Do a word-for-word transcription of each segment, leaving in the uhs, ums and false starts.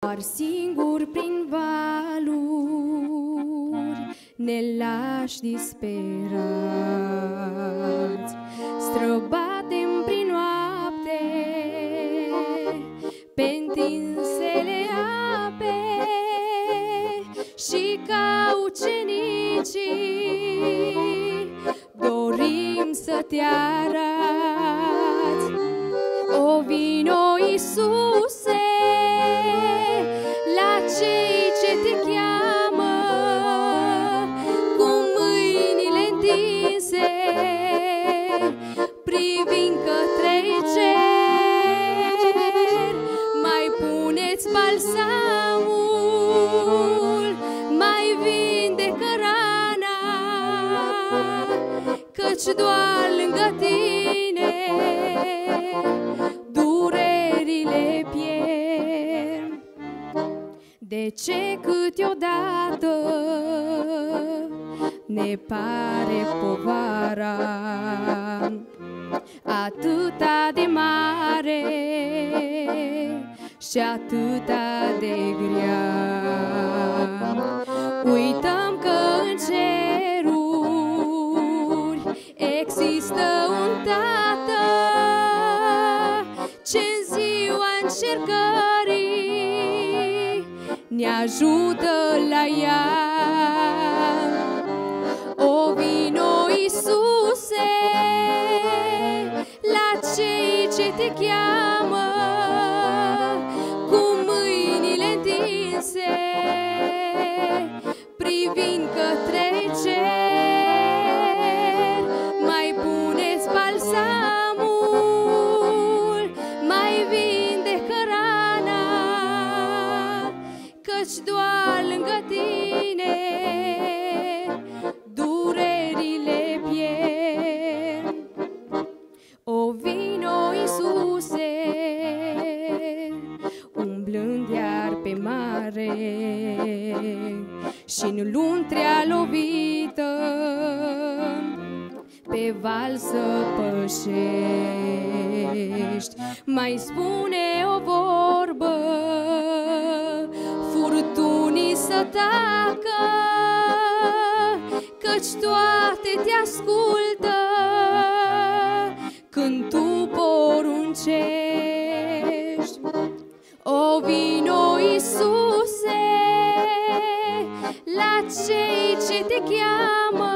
Doar singur prin valuri ne lași disperați, străbatem prin noapte pe întinsele ape și ca ucenicii dorim să te arăți. O vino, Iisuse, la cei ce te cheamă cu mâinile întinse, privind către cer. Mai puneți balsamul, mai vindecă rana, căci doar lângă tine durerile pierd. De ce câteodată ne pare povara atâta de mare și atâta de grea? Uităm că în ceruri există un Tată ce-n ziua încercării ne ajută la ea. O vino, Iisuse, la cei ce te cheamă cu mâinile întinse, privind către cer. Mai puneți balsamul, mai vindecă rana, căci doar lângă tine durerile pierd. O vino, Iisuse, umblând iar pe mare și-n luntrea lovită pe val să pășești. Mai spune o vorbă furtunii să tacă, căci toate te ascultă când tu poruncești. O vino, Iisuse, la cei ce te cheamă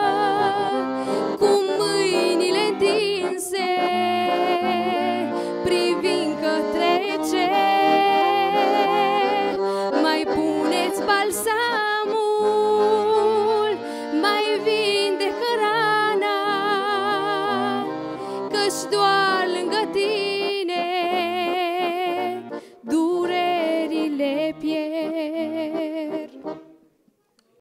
cu mâinile întinse, privind către cer. Mai puneți balsamul, mai vindecă rana, căci doar lângă tine